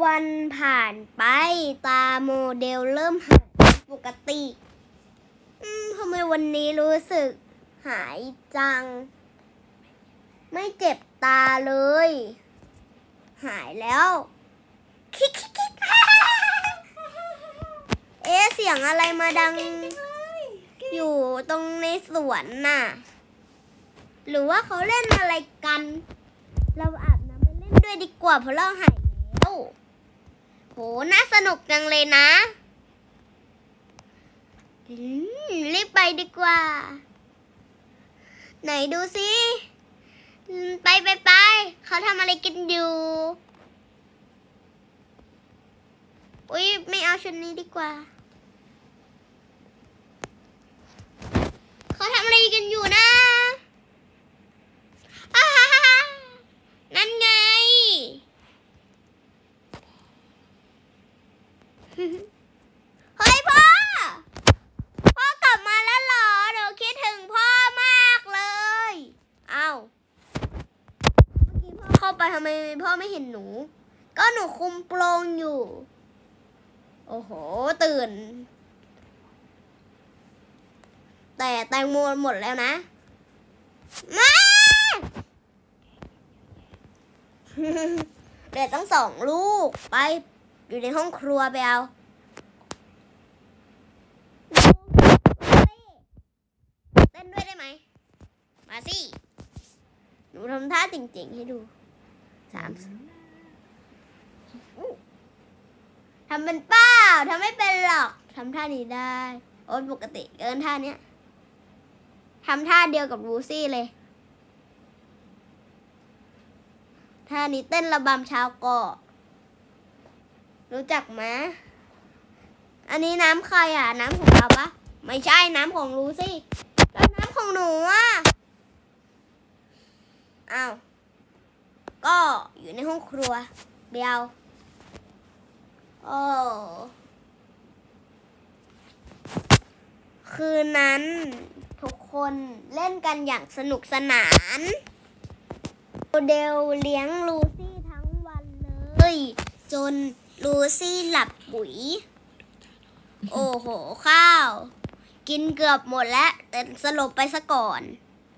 วันผ่านไปตาโมเดลเริ่มหายปกติทำไมวันนี้รู้สึกหายจังไม่เจ็บตาเลยหายแล้วคิกเสียงอะไรมาดังอยู่ตรงในสวนน่ะหรือว่าเขาเล่นอะไรกันเราอาบน้ำไปเล่นด้วยดีกว่าเพราะเราหายแล้วโหน่าสนุกจังเลยนะรีบไปดีกว่าไหนดูสิไปเขาทำอะไรกันอยู่อุ๊ยไม่เอาชุดนี้ดีกว่าเขาทำอะไรกันอยู่นะนั่นไงเฮ้ยพ่อกลับมาแล้วเหรอหนูคิดถึงพ่อมากเลยอ้าวเมื่อกี้พ่อเข้าไปทำไมพ่อไม่เห็นหนูก็หนูคุมโปรงอยู่โอ้โหตื่นแต่แตงโมหมดแล้วนะมาเดี๋ยวต้อง2 ลูกไปอยู่ในห้องครัวไปเอาเต้นด้วยได้ไหมมาสิหนูทำท่าจริงๆให้ดู3ทำเป็นเปล่าทำไม่เป็นหรอกทำท่านี้ได้โอ้ปกติเกินท่าเนี้ยทำท่าเดียวกับลูซี่เลยท่านี้เต้นระบำชาวเกาะรู้จักไหมอันนี้น้ำใครอ่ะน้ำของเราปะไม่ใช่น้ำของลูซี่แล้วน้ำของหนูอ่ะอ้าวก็อยู่ในห้องครัวเดียวโอ้คืนนั้นทุกคนเล่นกันอย่างสนุกสนานโมเดลเลี้ยงลูซี่ทั้งวันเลยจนลูซี่หลับปุ๋ยโอ้โหข้าวกินเกือบหมดแล้วแต่สลบไปซะก่อน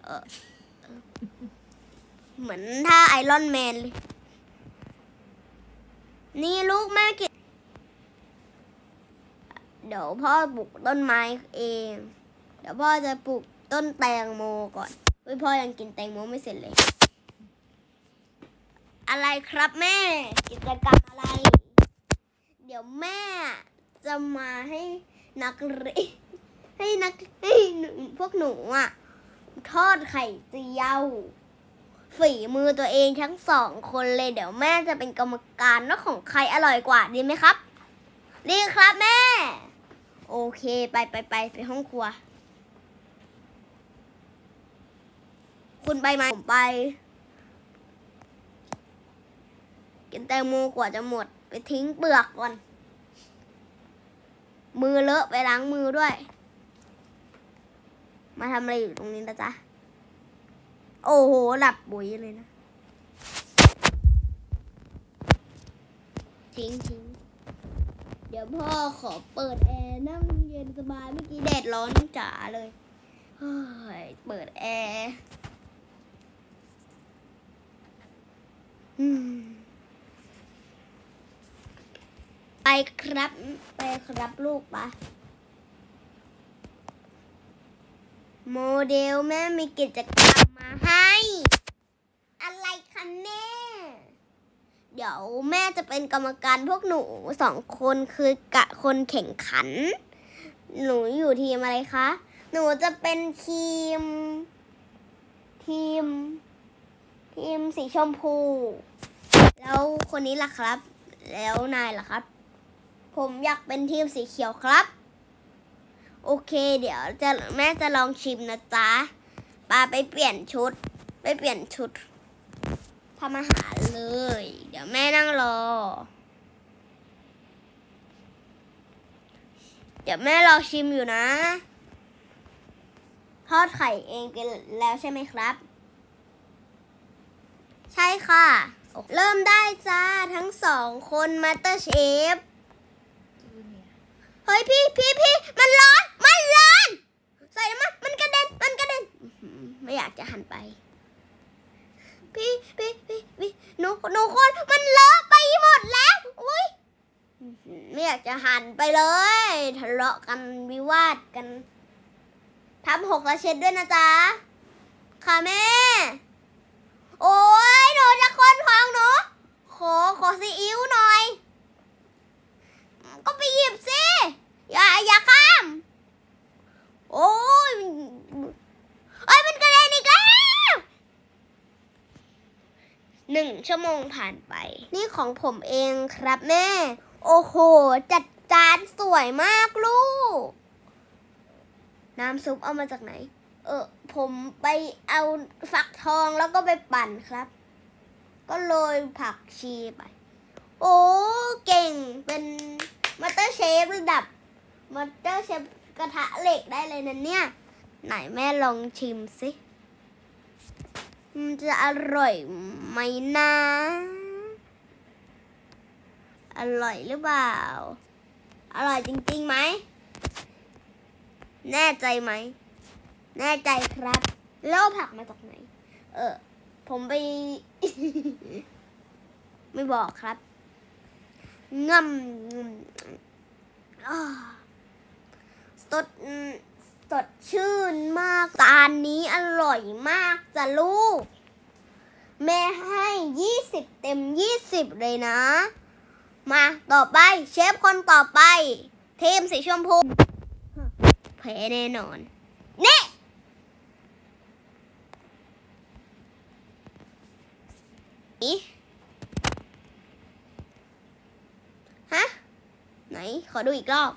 เหมือนท่าไอรอนแมนเลยนี่ลูกแม่กินเดี๋ยวพ่อปลูกต้นไม้เองเดี๋ยวพ่อจะปลูกต้นแตงโมก่อนพ่อยังกินแตงโมไม่เสร็จเลยอะไรครับแม่กิจกรรมอะไรเดี๋ยวแม่จะมาให้นักเรียนให้พวกหนูทอดไข่เจียวฝีมือตัวเองทั้ง2 คนเลยเดี๋ยวแม่จะเป็นกรรมการว่าของใครอร่อยกว่าดีไหมครับดีครับแม่โอเคไปห้องครัวคุณไปไหมผมไปกินแตงโมกว่าจะหมดไปทิ้งเปลือกก่อนมือเลอะไปล้างมือด้วยมาทำอะไรอยู่ตรงนี้นะจ๊ะโอ้โหหลับปุ๋ยเลยนะทิ้งเดี๋ยวพ่อขอเปิดแอร์นั่งเย็นสบายเมื่อกี้แดดร้อนจ๋าเลยเฮ้ยเปิดแอร์ไปครับลูกปะโมเดลแม่มีกิจกรรมมาให้อะไรคะแม่เดี๋ยวแม่จะเป็นกรรมการพวกหนู2 คนคือกะคนแข่งขันหนูอยู่ทีมอะไรคะหนูจะเป็นทีมสีชมพูแล้วคนนี้ล่ะครับแล้วนายล่ะครับผมอยากเป็นทีมสีเขียวครับโอเคเดี๋ยวแม่จะลองชิมนะจ๊ะไปเปลี่ยนชุดทำอาหารเลยเดี๋ยวแม่นั่งรอเดี๋ยวแม่รอชิมอยู่นะทอดไข่เองกันแล้วใช่ไหมครับใช่ค่ะเริ่มได้จ้าทั้งทั้งสองคนมาสเตอร์เชฟเฮ้ยพี่มันร้อนใส่น้ำมันกระเด็นไม่อยากจะหันไปพี่หนูคนมันเลอะไปหมดแล้วอุ้ยไม่อยากจะหันไปเลยทะเลาะกันวิวาทกันทำหกแล้วเช็ดด้วยนะจ๊ะค่ะแม่โอ้ยหนูจะคนของหนูขอซีอิ๊วหน่อยก็ไปหยิบสิอย่าข้ามโอ้ยมันกระเด็นอีกแล้ว1 ชั่วโมงผ่านไปนี่ของผมเองครับแม่โอ้โหจัดจานสวยมากลูกน้ำซุปเอามาจากไหนผมไปเอาฟักทองแล้วก็ไปปั่นครับก็โรยผักชีไปโอ้เก่งเป็นมาสเตอร์เชฟระดับมาสเตอร์เชฟกระทะเหล็กได้เลยนะเนี่ยไหนแม่ลองชิมสิมันจะอร่อยไหมนะอร่อยหรือเปล่าอร่อยจริงๆไหมแน่ใจไหมแน่ใจครับแล้วผักมาจากไหนผมไป ไม่บอกครับง่ำสดชื่นมากจานนี้อร่อยมากจ้ะลูกแม่ให้20 เต็ม 20เลยนะมาต่อไปเชฟคนต่อไปทีมสีชมพูแพ้แน่นอนนี่ฮะไหนขอดูอีกรอบ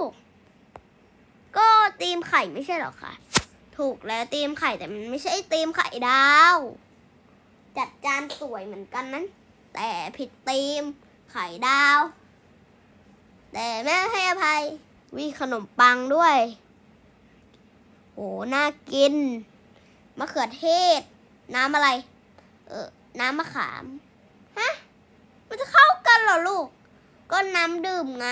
ก็ตีมไข่ไม่ใช่หรอคะถูกแล้วตีมไข่แต่มันไม่ใช่ตีมไข่ดาวจัดจานสวยเหมือนกันนั้นแต่ผิดตีมไข่ดาวแต่แม่ให้อภัยวิขนมปังด้วยโอ้น่ากินมะเขือเทศน้ำอะไรน้ำมะขามฮะมันจะเข้ากันเหรอลูกก็น้ำดื่มไง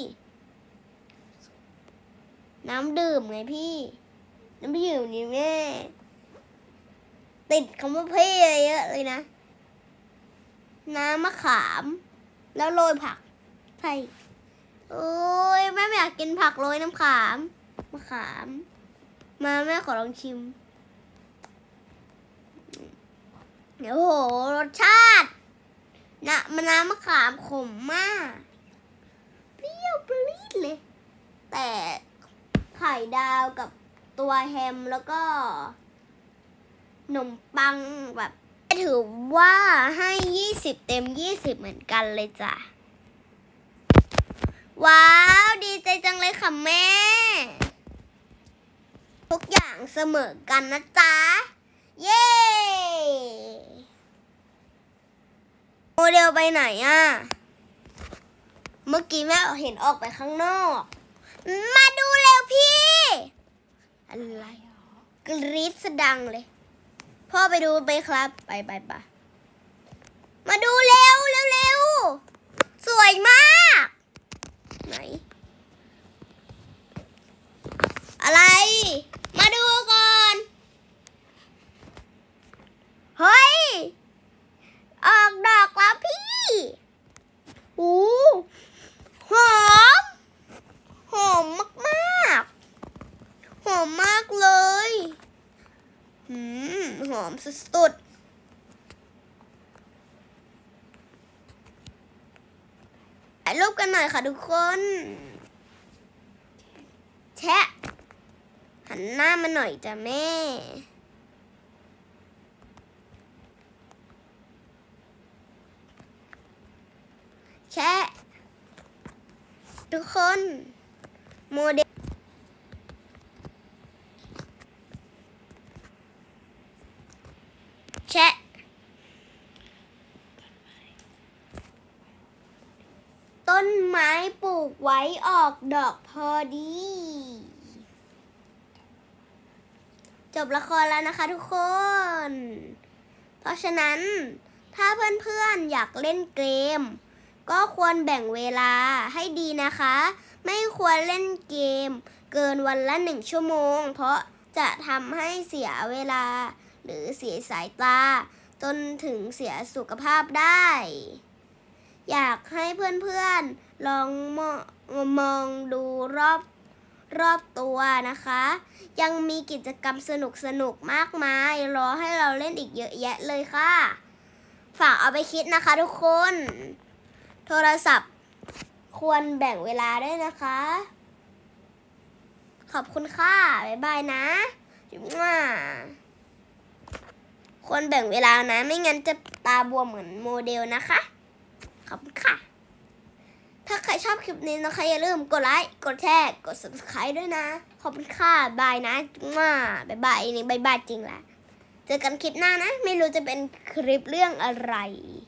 น้ำดื่มไงพี่น้ำดื่มนี่แม่ติดคำว่าพี่เยอะเลยนะน้ำมะขามแล้วโรยผักใช่โอ้ยแม่ไม่อยากกินผักโรยน้ำขามมะขามมาแม่ขอลองชิมโอ้โหรสชาติน้ำมะขามขมมากเปรี้ยวปรี๊ดเลยแต่ไข่ดาวกับตัวแฮมแล้วก็ขนมปังแบบถือว่าให้20 เต็ม 20เหมือนกันเลยจ้ะว้าวดีใจจังเลยค่ะแม่ทุกอย่างเสมอกันนะจ๊ะเย้โมเดลไปไหนอ่ะเมื่อกี้แม่เห็นออกไปข้างนอกมาดูเร็วพี่อะไรกรี๊ดสดังเลยพ่อไปดูไปครับไปมาดูเร็วสวยมากไหนอะไรมาดูก่อนเฮ้ยออกดอกแล้วพี่หอมมากหอมมากเลยหอมสุดๆถ่ายรูปกันหน่อยค่ะทุกคนแชะหันหน้ามาหน่อยจ้ะแม่แชะทุกคนโมเดลแชะต้นไม้ปลูกไว้ออกดอกพอดีจบละครแล้วนะคะทุกคนเพราะฉะนั้นถ้าเพื่อนๆอยากเล่นเกมก็ควรแบ่งเวลาให้ดีนะคะ ไม่ควรเล่นเกมเกินวันละ1 ชั่วโมงเพราะจะทำให้เสียเวลาหรือเสียสายตาจนถึงเสียสุขภาพได้ อยากให้เพื่อนๆลองมองดูรอบตัวนะคะ ยังมีกิจกรรมสนุกมากมายรอให้เราเล่นอีกเยอะแยะเลยค่ะฝากเอาไปคิดนะคะทุกคนโทรศัพท์ควรแบ่งเวลาด้วยนะคะขอบคุณค่ะบ๊ายบายนะจุ๊บว่าควรแบ่งเวลานะไม่งั้นจะตาบวมเหมือนโมเดลนะคะขอบคุณค่ะถ้าใครชอบคลิปนี้นะคะอย่าลืมกดไลค์กดแชร์กด subscribe ด้วยนะขอบคุณค่ะบายนะจุ๊บว่าบ๊ายบายนี่บ๊ายบายจริงแหละเจอกันคลิปหน้านะไม่รู้จะเป็นคลิปเรื่องอะไร